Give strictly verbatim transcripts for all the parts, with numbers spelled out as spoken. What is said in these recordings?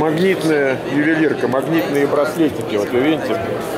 магнитная ювелирка, магнитные браслетики. Вот вы видите?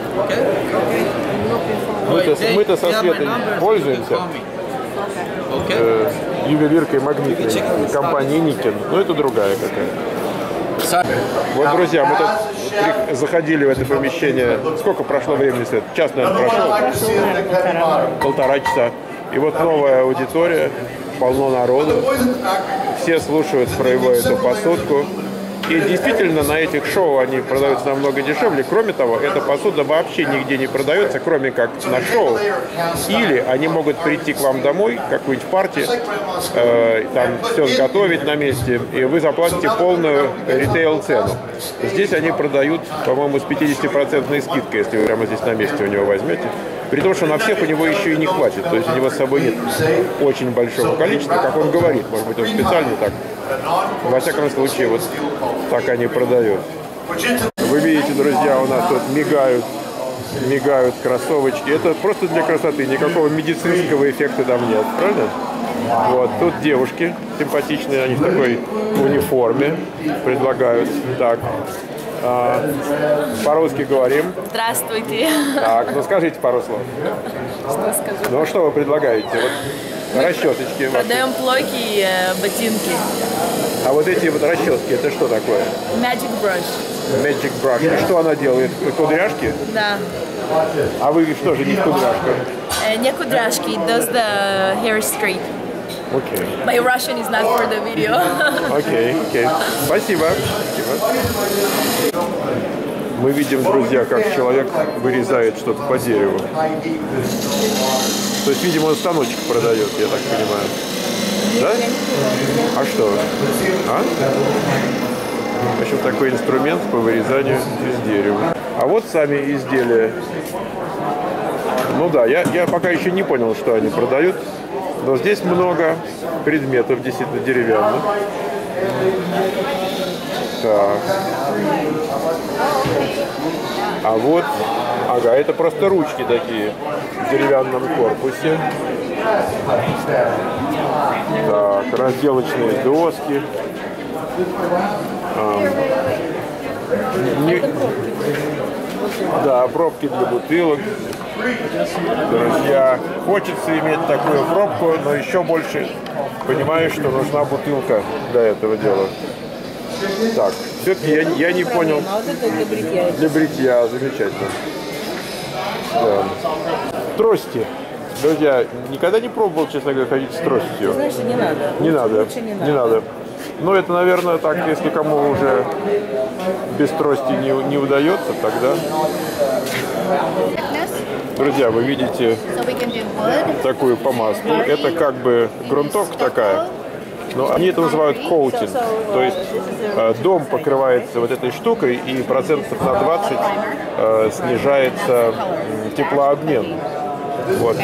Мы-то, мы-то со Светой пользуемся э, ювелиркой магнитной компании Никин. Но это другая какая. Вот, друзья, мы тут заходили в это помещение. Сколько прошло времени, Свет? Час, наверное, прошел? Полтора часа. И вот новая аудитория, полно народу. Все слушают про его эту посудку. И действительно, на этих шоу они продаются намного дешевле. Кроме того, эта посуда вообще нигде не продается, кроме как на шоу. Или они могут прийти к вам домой, какую-нибудь партию, э, там все сготовить на месте, и вы заплатите полную ритейл-цену. Здесь они продают, по-моему, с пятидесятипроцентной скидкой, если вы прямо здесь на месте у него возьмете. При том, что на всех у него еще и не хватит. То есть у него с собой нет очень большого количества, как он говорит. Может быть, он специально так. Во всяком случае, вот так они продают. Вы видите, друзья, у нас тут мигают, мигают кроссовочки. Это просто для красоты, никакого медицинского эффекта там нет, правда? Вот, тут девушки симпатичные, они в такой униформе предлагают. Так, а, по-русски говорим. Здравствуйте. Так, ну скажите пару слов. Что скажу? Ну что вы предлагаете? Вот расчесочки. Продаем плойки и э, ботинки. А вот эти вот расчески, это что такое? Magic brush. Magic brush. И что она делает? Кудряшки? Да. А вы что же, не кудряшка? Э, не кудряшки, it does the hair straight. Окей. Okay. My Russian is not for the video. Окей, okay, окей. Okay. Спасибо. Спасибо. Мы видим, друзья, как человек вырезает что-то по дереву. То есть, видимо, он станочек продает, я так понимаю. Да? А что? А? В общем, такой инструмент по вырезанию из дерева. А вот сами изделия. Ну да, я, я пока еще не понял, что они продают. Но здесь много предметов, действительно деревянных. Так. А вот, ага, это просто ручки такие в деревянном корпусе. Так, разделочные доски. А, не, да, пробки для бутылок. Друзья, хочется иметь такую пробку, но еще больше понимаю, что нужна бутылка для этого дела. Так, все-таки я, я не понял. Для бритья. Для бритья, замечательно. Да. Трости. Друзья, никогда не пробовал, честно говоря, ходить с тростью. Знаешь, не надо. Не надо. Лучше не надо. Не надо. Ну, это, наверное, так, если кому уже без трости не, не удается, тогда... Друзья, вы видите такую помазку. Это как бы грунтовка такая. Но они это называют коутинг. То есть э, дом покрывается вот этой штукой, и процентов на двадцать э, снижается э, теплообмен. Вот.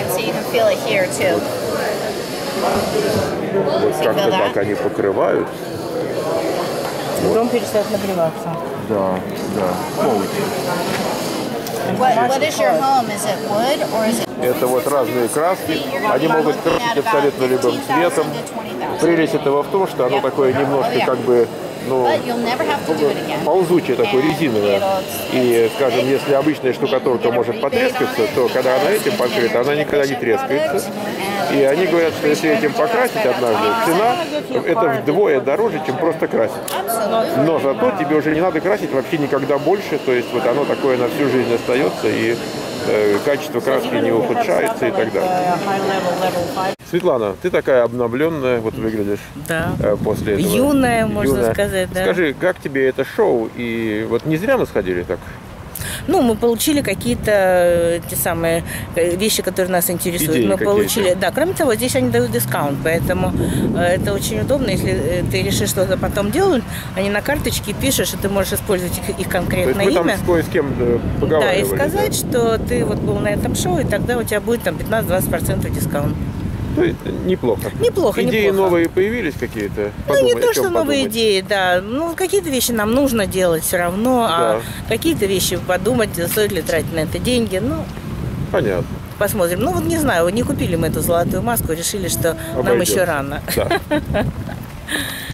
Вот как-то так они покрывают. Дом перестает нагреваться. Да, да. Коутинг. What, what is your home? Is it wood or is it... Это вот разные краски. Они могут красить абсолютно любым цветом. Прелесть этого в том, что оно такое немножко как бы, ну, ползучее, такое резиновое. И, скажем, если обычная штукатурка может потрескаться, то когда она этим покрыта, она никогда не трескается. И они говорят, что если этим покрасить однажды, цена это вдвое дороже, чем просто красить. Но зато тебе уже не надо красить вообще никогда больше, то есть вот оно такое на всю жизнь остается, и э, качество краски не ухудшается и так далее. Светлана, ты такая обновленная, вот выглядишь. Да. Э, после этого. Юная, можно Юная. сказать, да. Скажи, как тебе это шоу? И вот не зря мы сходили так? Ну, мы получили какие-то те самые вещи, которые нас интересуют. Идеи мы какие-то. получили, да. Кроме того, здесь они дают дискаунт, поэтому это очень удобно, если ты решишь что-то потом делать, они на карточке пишешь, и ты можешь использовать их, их конкретное То есть вы имя. там с кое с кем поговаривали? Да, и сказать, да? что ты вот был на этом шоу, и тогда у тебя будет там пятнадцать-двадцать процентов дискаунт. То есть неплохо. Неплохо, Идеи неплохо. новые появились какие-то? Ну, Подумай, не то, о чем что новые подумать? идеи, да. Ну, какие-то вещи нам нужно делать все равно, Да. а какие-то вещи подумать, стоит ли тратить на это деньги, ну, Понятно. посмотрим. Ну, вот не знаю, не купили мы эту золотую маску, решили, что нам Обойдется. еще рано. Да.